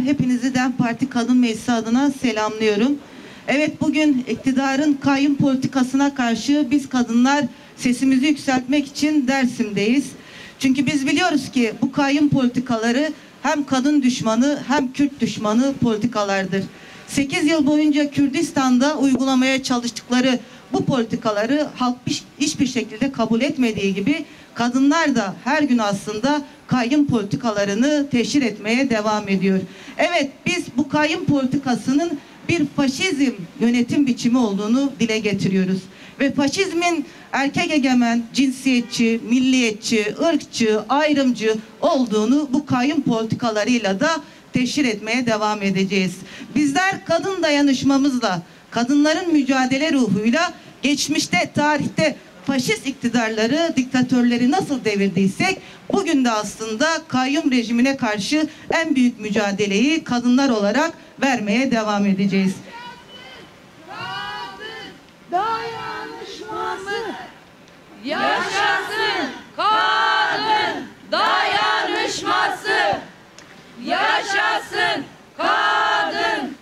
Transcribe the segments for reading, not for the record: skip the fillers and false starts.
Hepinizi DEM Parti Kadın Meclisi adına selamlıyorum. Evet, bugün iktidarın kayyum politikasına karşı biz kadınlar sesimizi yükseltmek için Dersim'deyiz. Çünkü biz biliyoruz ki bu kayyum politikaları hem kadın düşmanı hem Kürt düşmanı politikalardır. 8 yıl boyunca Kürdistan'da uygulamaya çalıştıkları bu politikaları halk hiçbir şekilde kabul etmediği gibi kadınlar da her gün aslında kayyum politikalarını teşhir etmeye devam ediyor. Evet, biz bu kayyum politikasının bir faşizm yönetim biçimi olduğunu dile getiriyoruz. Ve faşizmin erkek egemen, cinsiyetçi, milliyetçi, ırkçı, ayrımcı olduğunu bu kayyum politikalarıyla da teşhir etmeye devam edeceğiz. Bizler kadın dayanışmamızla, kadınların mücadele ruhuyla geçmişte, tarihte faşist iktidarları, diktatörleri nasıl devirdiysek bugün de aslında kayyum rejimine karşı en büyük mücadeleyi kadınlar olarak vermeye devam edeceğiz. Kadın dayanışması yaşasın, kadın dayanışması yaşasın, kadın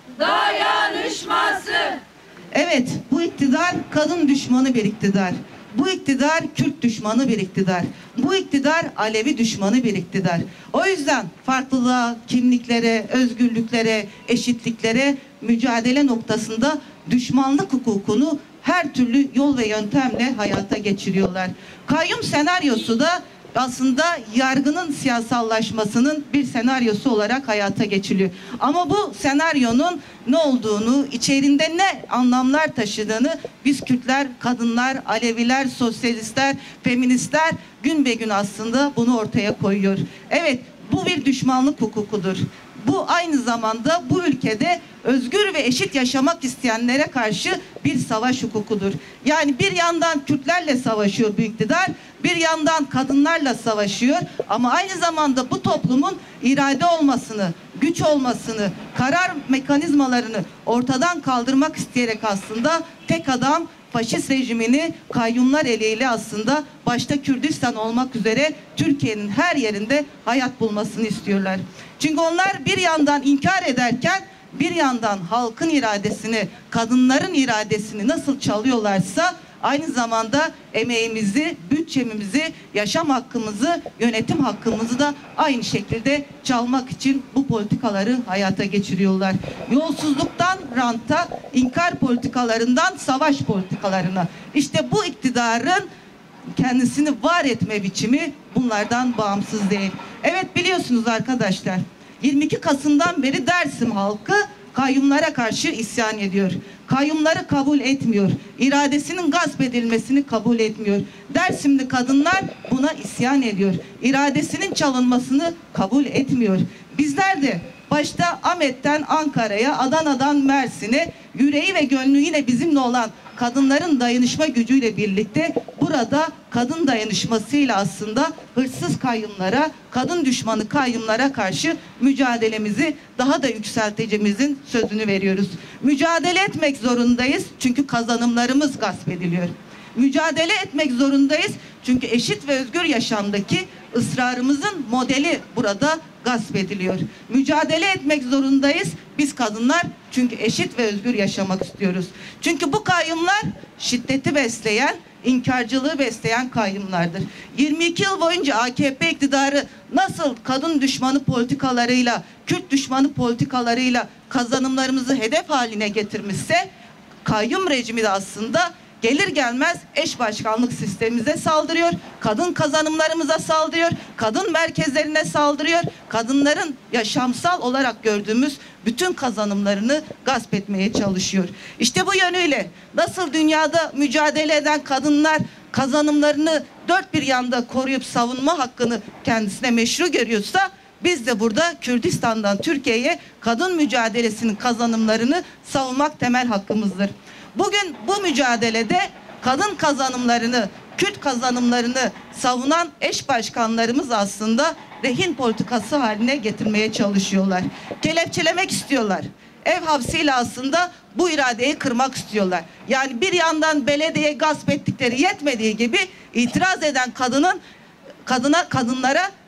dayanışması. Evet, bu iktidar kadın düşmanı bir iktidar. Bu iktidar Kürt düşmanı bir iktidar. Bu iktidar Alevi düşmanı bir iktidar. O yüzden farklılığa, kimliklere, özgürlüklere, eşitliklere mücadele noktasında düşmanlık hukukunu her türlü yol ve yöntemle hayata geçiriyorlar. Kayyum senaryosu da aslında yargının siyasallaşmasının bir senaryosu olarak hayata geçiliyor. Ama bu senaryonun ne olduğunu, içerisinde ne anlamlar taşıdığını biz Kürtler, kadınlar, Aleviler, sosyalistler, feministler gün be gün aslında bunu ortaya koyuyor. Evet, bu bir düşmanlık hukukudur. Bu aynı zamanda bu ülkede özgür ve eşit yaşamak isteyenlere karşı bir savaş hukukudur. Yani bir yandan Kürtlerle savaşıyor bu iktidar, bir yandan kadınlarla savaşıyor ama aynı zamanda bu toplumun irade olmasını, güç olmasını, karar mekanizmalarını ortadan kaldırmak isteyerek aslında tek adam faşist rejimini kayyumlar eliyle aslında başta Kürdistan olmak üzere Türkiye'nin her yerinde hayat bulmasını istiyorlar. Çünkü onlar bir yandan inkar ederken bir yandan halkın iradesini, kadınların iradesini nasıl çalıyorlarsa aynı zamanda emeğimizi, bütçemizi, yaşam hakkımızı, yönetim hakkımızı da aynı şekilde çalmak için bu politikaları hayata geçiriyorlar. Yolsuzluktan ranta, inkar politikalarından savaş politikalarına. İşte bu iktidarın kendisini var etme biçimi bunlardan bağımsız değil. Evet, biliyorsunuz arkadaşlar, 22 Kasım'dan beri Dersim halkı kayyumlara karşı isyan ediyor. Kayyumları kabul etmiyor. İradesinin gasp edilmesini kabul etmiyor. Dersimli kadınlar buna isyan ediyor. İradesinin çalınmasını kabul etmiyor. Bizler de başta Ahmet'ten Ankara'ya, Adana'dan Mersin'e yüreği ve gönlü yine bizimle olan kadınların dayanışma gücüyle birlikte burada kadın dayanışmasıyla aslında hırsız kayyumlara, kadın düşmanı kayyumlara karşı mücadelemizi daha da yükselteceğimizin sözünü veriyoruz. Mücadele etmek zorundayız çünkü kazanımlarımız gasp ediliyor. Mücadele etmek zorundayız çünkü eşit ve özgür yaşamdaki ısrarımızın modeli burada gasp ediliyor. Mücadele etmek zorundayız biz kadınlar çünkü eşit ve özgür yaşamak istiyoruz. Çünkü bu kayyumlar şiddeti besleyen, inkarcılığı besleyen kayyumlardır. 22 yıl boyunca AKP iktidarı nasıl kadın düşmanı politikalarıyla, Kürt düşmanı politikalarıyla kazanımlarımızı hedef haline getirmişse, kayyum rejimi de aslında gelir gelmez eş başkanlık sistemimize saldırıyor, kadın kazanımlarımıza saldırıyor, kadın merkezlerine saldırıyor, kadınların yaşamsal olarak gördüğümüz bütün kazanımlarını gasp etmeye çalışıyor. İşte bu yönüyle nasıl dünyada mücadele eden kadınlar kazanımlarını dört bir yanda koruyup savunma hakkını kendisine meşru görüyorsa, biz de burada Kürdistan'dan Türkiye'ye kadın mücadelesinin kazanımlarını savunmak temel hakkımızdır. Bugün bu mücadelede kadın kazanımlarını, Kürt kazanımlarını savunan eş başkanlarımız aslında rehin politikası haline getirmeye çalışıyorlar. Kelepçelemek istiyorlar. Ev hapsiyle aslında bu iradeyi kırmak istiyorlar. Yani bir yandan belediye gasp ettikleri yetmediği gibi itiraz eden kadınlara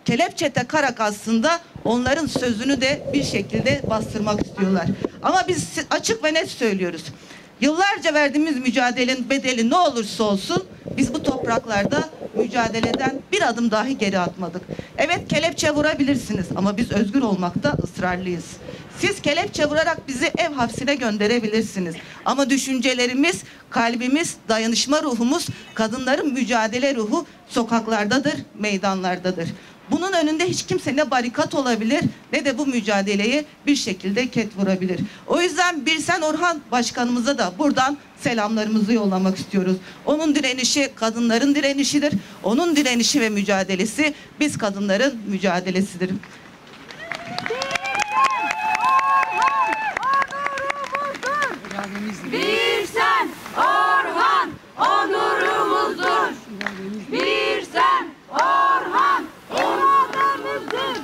kelepçe takarak aslında onların sözünü de bir şekilde bastırmak istiyorlar. Ama biz açık ve net söylüyoruz. Yıllarca verdiğimiz mücadelenin bedeli ne olursa olsun biz bu topraklarda mücadeleden bir adım dahi geri atmadık. Evet, kelepçe vurabilirsiniz ama biz özgür olmakta ısrarlıyız. Siz kelepçe vurarak bizi ev hapsine gönderebilirsiniz. Ama düşüncelerimiz, kalbimiz, dayanışma ruhumuz, kadınların mücadele ruhu sokaklardadır, meydanlardadır. Bunun önünde hiç kimse ne barikat olabilir ne de bu mücadeleyi bir şekilde ket vurabilir. O yüzden Birsen Orhan Başkanımıza da buradan selamlarımızı yollamak istiyoruz. Onun direnişi kadınların direnişidir. Onun direnişi ve mücadelesi biz kadınların mücadelesidir. Birsen Orhan onurumuzdur. Birsen Orhan onurumuzdur.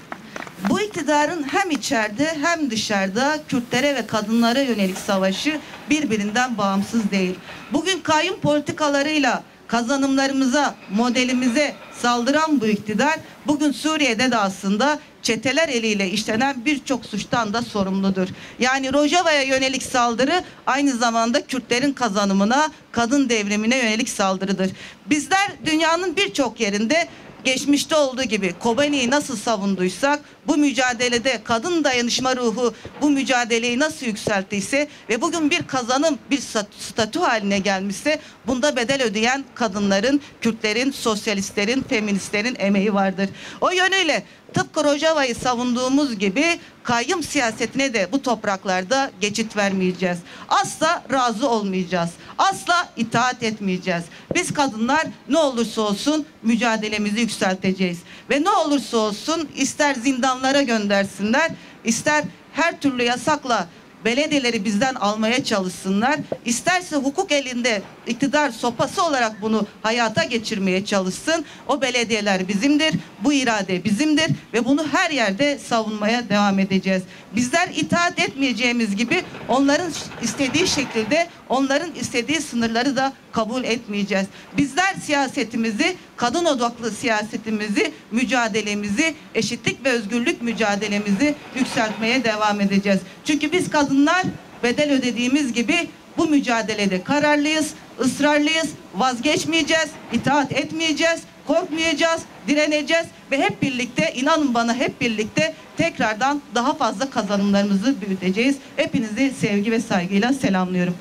Bu iktidarın hem içeride hem dışarıda Kürtlere ve kadınlara yönelik savaşı birbirinden bağımsız değil. Bugün kayyum politikalarıyla kazanımlarımıza, modelimize saldıran bu iktidar bugün Suriye'de de aslında çeteler eliyle işlenen birçok suçtan da sorumludur. Yani Rojava'ya yönelik saldırı aynı zamanda Kürtlerin kazanımına, kadın devrimine yönelik saldırıdır. Bizler dünyanın birçok yerinde geçmişte olduğu gibi Kobani'yi nasıl savunduysak bu mücadelede kadın dayanışma ruhu bu mücadeleyi nasıl yükselttiyse ve bugün bir kazanım, bir statü haline gelmişse bunda bedel ödeyen kadınların, Kürtlerin, sosyalistlerin, feministlerin emeği vardır. O yönüyle tıpkı Rojava'yı savunduğumuz gibi kayyum siyasetine de bu topraklarda geçit vermeyeceğiz. Asla razı olmayacağız. Asla itaat etmeyeceğiz. Biz kadınlar ne olursa olsun mücadelemizi yükselteceğiz. Ve ne olursa olsun ister zindanlara göndersinler, ister her türlü yasakla belediyeleri bizden almaya çalışsınlar, isterse hukuk elinde iktidar sopası olarak bunu hayata geçirmeye çalışsın. O belediyeler bizimdir, bu irade bizimdir ve bunu her yerde savunmaya devam edeceğiz. Bizler itaat etmeyeceğimiz gibi onların istediği şekilde, onların istediği sınırları da kabul etmeyeceğiz. Bizler siyasetimizi, kadın odaklı siyasetimizi, mücadelemizi, eşitlik ve özgürlük mücadelemizi yükseltmeye devam edeceğiz. Çünkü biz kadınlar bedel ödediğimiz gibi bu mücadelede kararlıyız, ısrarlıyız, vazgeçmeyeceğiz, itaat etmeyeceğiz, korkmayacağız, direneceğiz ve hep birlikte, inanın bana, hep birlikte tekrardan daha fazla kazanımlarımızı büyüteceğiz. Hepinizi sevgi ve saygıyla selamlıyorum.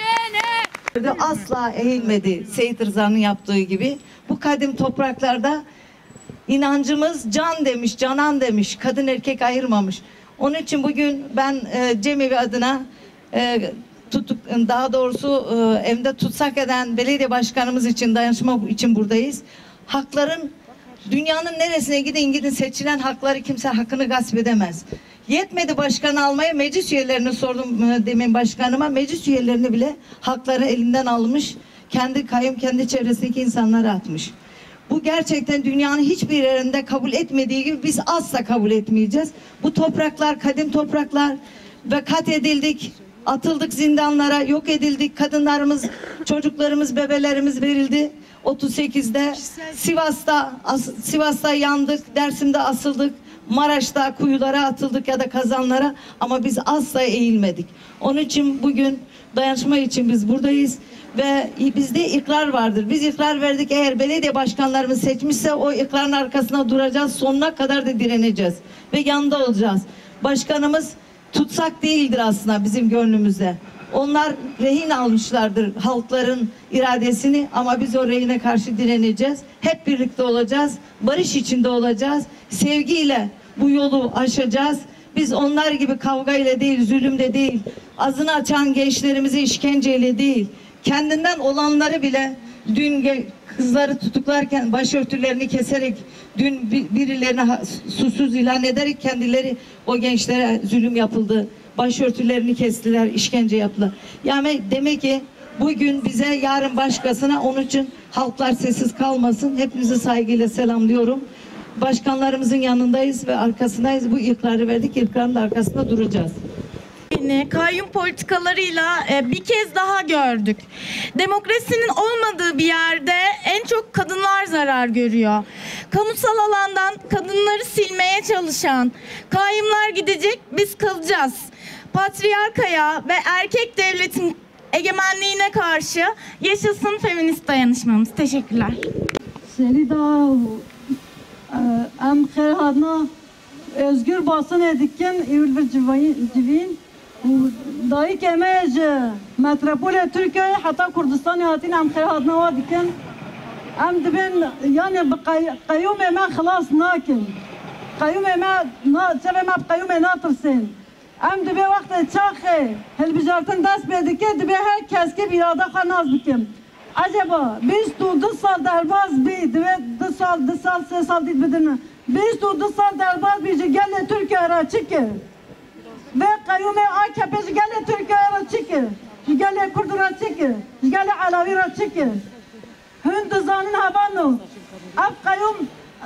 Asla eğilmedi Seyit Rıza'nın yaptığı gibi. Bu kadim topraklarda inancımız can demiş, canan demiş, kadın erkek ayırmamış. Onun için bugün ben Cemevi adına daha doğrusu evde tutsak eden belediye başkanımız için dayanışma için buradayız. Hakların dünyanın neresine gidin seçilen hakları kimse hakkını gasp edemez. Yetmedi başkanı almaya, meclis üyelerini sordum demin başkanıma. Meclis üyelerini bile hakları elinden almış. Kendi kayyum, kendi çevresindeki insanlara atmış. Bu gerçekten dünyanın hiçbir yerinde kabul etmediği gibi biz asla kabul etmeyeceğiz. Bu topraklar kadim topraklar ve katledildik. Atıldık zindanlara, yok edildik. Kadınlarımız, çocuklarımız, bebelerimiz verildi. 38'de Sivas'ta yandık, Dersim'de asıldık. Maraş'ta kuyulara atıldık ya da kazanlara ama biz asla eğilmedik. Onun için bugün dayanışma için biz buradayız ve bizde ikrar vardır. Biz ikrar verdik, eğer belediye başkanlarımız seçmişse o ikrarın arkasına duracağız, sonuna kadar da direneceğiz ve yanında olacağız. Başkanımız tutsak değildir aslında bizim gönlümüzde. Onlar rehin almışlardır halkların iradesini ama biz o rehine karşı direneceğiz. Hep birlikte olacağız. Barış içinde olacağız. Sevgiyle bu yolu aşacağız. Biz onlar gibi kavgayla değil, zulümle değil, ağzını açan gençlerimizi işkenceyle değil, kendinden olanları bile dün kızları tutuklarken başörtülerini keserek, dün birilerine susuz ilan ederek kendileri o gençlere zulüm yapıldı. Başörtülerini kestiler, işkence yaptılar. Yani demek ki bugün bize, yarın başkasına, onun için halklar sessiz kalmasın. Hepinizi saygıyla selamlıyorum. Başkanlarımızın yanındayız ve arkasındayız. Bu ikrarı verdik, ikrarın da arkasında duracağız. Kayyum politikalarıyla bir kez daha gördük. Demokrasinin olmadığı bir yerde en çok kadınlar zarar görüyor. kamusal alandan kadınları silmeye çalışan kayyumlar gidecek, biz kalacağız. Patriarkaya ve erkek devletin egemenliğine karşı yaşasın feminist dayanışmamız. Teşekkürler. Selida em xerhadna özgür basın edikken evvel bir civin dayı kemej metropole Türkiye hatta Kurdistan hatin em xerhadna wa dikken em dibin yani qayyum ema xalas nakin qayyum ema çeve ma qayyum natırsın em dibe vakti çaxe helbijartın dest bedike dibe her keski bir irada xanaz bikim. Acaba biz tu 2 sal derbaz bir ve 2 sal 3 sal dit bedene. Biz tu 2 sal derbaz bir gelle Türkiye ara çıkı. Ve kayyume AKP gelle Türkiye ara çıkı. Gelle Kurdura çıkı. Gelle Alavi ara çıkı. Hünd zanın havanu. Ab kayyum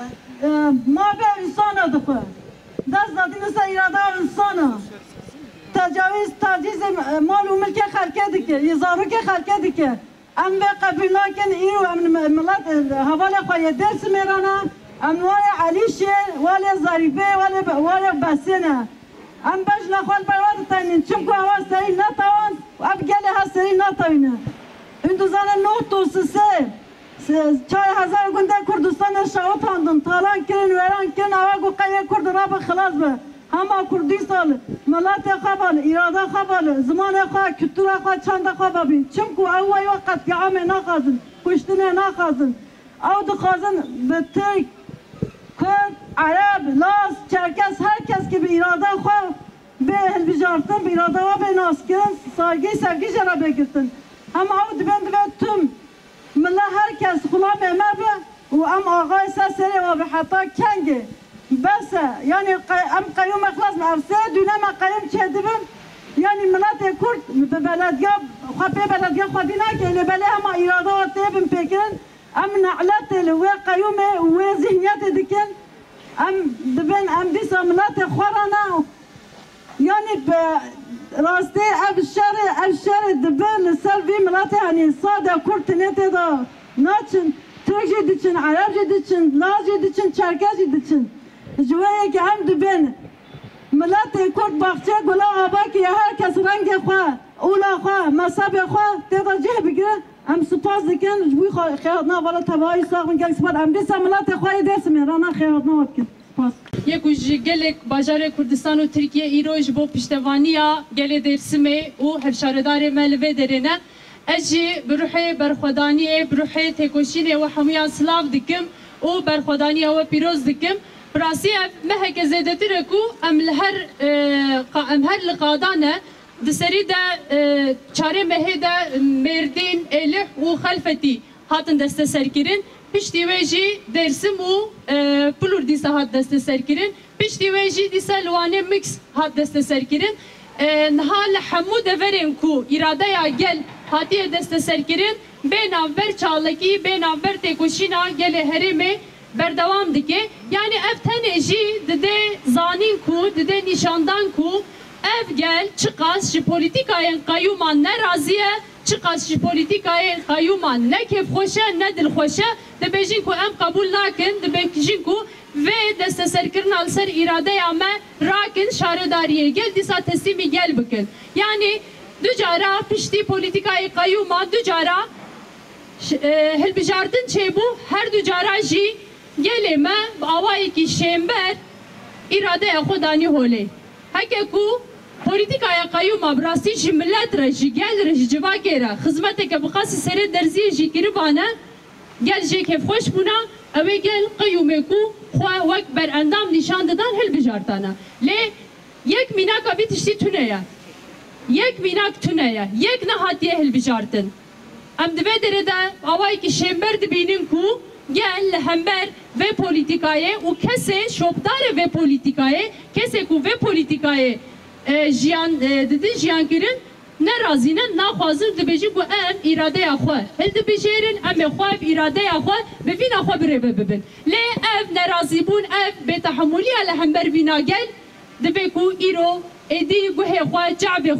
mabe insana dıkı. Daz zadini sa irada insana. Tecavüz, taciz, mal mülke halke dike. İzaruke halke dike. ام به قبل لكن ایرو ام ملت حواله خواهی درس میرانه ام وای علیشه ولی ظریفه ولی بسینه ام بش لخوال برواد تاینین چونکو هوا سری نتوان و اب گله ها سری نتوانه این دوزانه نه توسسه 4000 günde Kurdistan'a şahit andın talan kirin veren kirin hava gukkaya kurdu rabı khalas be Hama Kurdistan, millet xabal, irade xabal, zaman xabal, kültür xabal, çanda xabal bin. Çünkü evvay vakit yağme nakazın, kuştune nakazın. Av dikazın Türk, Kürt, Arap, Laz, Çerkes, herkes gibi irade xabal be helbijartın, bir irade xabal be naskirin, sevgi jara bekirtin. Ama av diben tüm millet herkes kula memar be, ve am ağay sesleri ve hatta kendi. بس يعني ام قيوم اخلاص افسد دونما قيوم چدبن يعني ملت كرد ببلديا خبي بلديا خدينا كله بلا ما ارادات بن فكرن ام نعلت و قيوم و ذهنيات دكن ام دبن ام ديس ملت خرانا يعني راسته ابشر دبن سلبي ملت يعني صاده كرد نتدا ناچن ترجي دچن عربجي دچن لازجي دچن چرکزي دچن جوایی که هم دبن ملت کرد باخچه گلا آبا که herkes رنگ خواه اولا خواه مذهب خواه تدرجه بگیره هم سپاس دکن جوی خیادنا والا تبایی ساق من گل سپاس هم دیسا ملت خواه درس می رانا خیادنا وکن سپاس یکوش گلک بازار کردستان و ترکیه ایروش بو پشتوانیا گل درسمه و هفشاردار ملوه درنه اجی بروحی برخودانی بروحی تکوشینه و همیان سلاف دکم و برخودانی و پیروز دکم براسية مهك زادتركو ام هر لقادانه دسريدا چاره مهدا مردين الح وخلفتي هاتن دست سركرين پشتی ویجی درسم و پلور دیسا هات دست سرکرین پشتی ویجی دیسا لوانه مکس هات دست سرکرین نهال حمو دورین کو اراده یا گل هاتی دست سرکرین بین آور چالکی بین آور تکوشینا گل هرمه بردوام دike yani ev teneji dede zanin ku dede nişandan ku ev gel çıkas ji politikayın kayyuman ne raziye çıkas ji politikayın kayyuman ne kef xoşe ne dil xoşe de bejin ku em kabul nakin de bekijin ku ve deste serkirin al ser irade ya me rakin şaredariye gel disa teslimi gel bikin yani dücara pişti politikayı kayyuma dücara helbijardın çebu her dücara ji geleme avayı ki şember irade xudani hole hake ku politikaya kayyuma brasi ji millet reji gel reji civakera hizmete ke bqasi sere derzi ji kiribana gel je ke xoş buna ave gel kayyume ku xwa vak ber endam nişan dadan hel bijartana le yek minak abi tişti tüneya yek minak tüneya yek nahatiye hel bijartın am dve derede avayı ki şember dibinin ku gel hember ve politikaye u kese şoptare ve politikaye kese ku ve politikaye jiyan dedi jiyan kirin ne razine na xwazir dibêjin ku em îradeya xwe hil dibêjêrin em ê xwe îradeya xwe bi vîna xwe birêve bibin lê ev nerazîbûn ev bêtehemûliya li hember vîna gel dibe ku îro êdî guhê xwe çavê xwe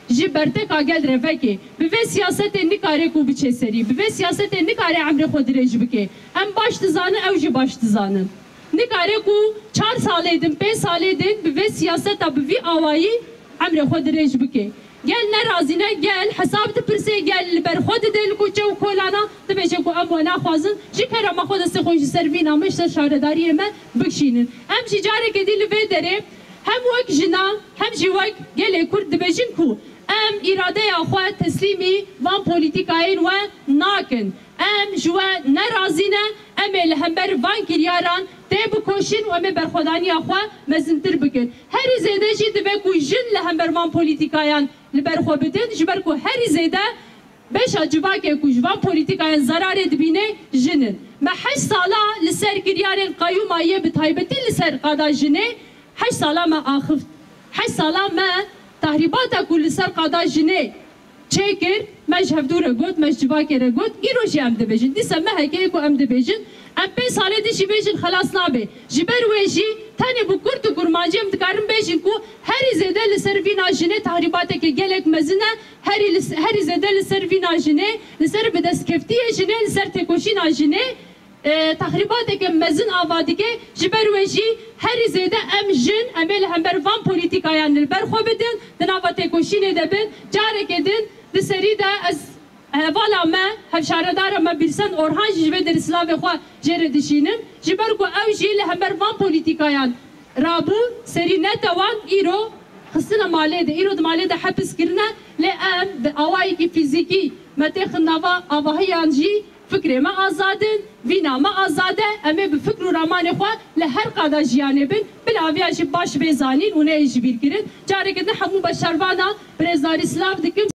ji berteka gel revekê bi vê siyasetê nikare ku biçe serî bi vê siyasetê nikare emrê xwe dirêj bike em baş dizanin ew jî baş dizanin nikare ku 4 salê din 5 salê din bi vê siyaseta bi vî awayî emrê xwe dirêj bike gel nerazîne gel hesab dipirse gel li ber xwe dide li ku çew kolana dibêje ku em we naxwazin ji kerema xwe destê xwe ji ser vîna me ji şaredariyê me bikşînin em jî carekê dî li vê derê hem wek jinan hem jî wek gelê Kurd dibêjin ku em îradeya xwe teslîmî van polîtîkayên we nakin em ji we nerazîne em ê li hember van kiryaran tê bikoşin û em ê berxwedaniya xwe mezintir bikin herî zêde jî dibe ku jin li hember van polîtîkayan li ber xwe bidin ji ber ku herî zêde beşa civakê ku ji van polîtîkayan zararê dibîne jinin me 8 sala li ser kiryarên qeyûma yê bi taybetî li ser qada jinê 8 sala me axift 8 sala me tahrîbata ku li ser qada jinê çêkir me ji hevdûre got me ji civakê re got îro jî em dibêjin dîsa me hekeyê ku em dibêjin em 5 salê dî jî bêjin xelas nabe ji ber wê jî tenê bu Kurd û kurmancî em dikarin bêjin ku herî zêde li ser vîna jinê tahribatekê gelek mezin e herî zêde li ser vîna jinê li ser bi destkeftiyê jinê li ser têkoşîna jinê tahribatekê mezin ava dike ji ber wê jî herî zêde em jin em ê li hember van polîtîkayan li ber xwe bidin di nava têkoşînê de bin carekê din di serî de ez hevala me hevşaredara me Birsen Orhan ji vê derî silavê xwe jê re dişînim ji ber ku ew jî li hember van polîtîkayan rabûn serî netewan îro xistina malê de îro di malê de hepis kirine lê em di awayekî fîzîkî me têxin nava avahiyan jî fikrê me azadin vîna me azade em ê bi fikr û ramanê xwe li her qada jiyanê bin bilaviya jî baş bê zanîn û neyê jî bîrkirin carekê din hemû beşervana birêzdarî silav dikin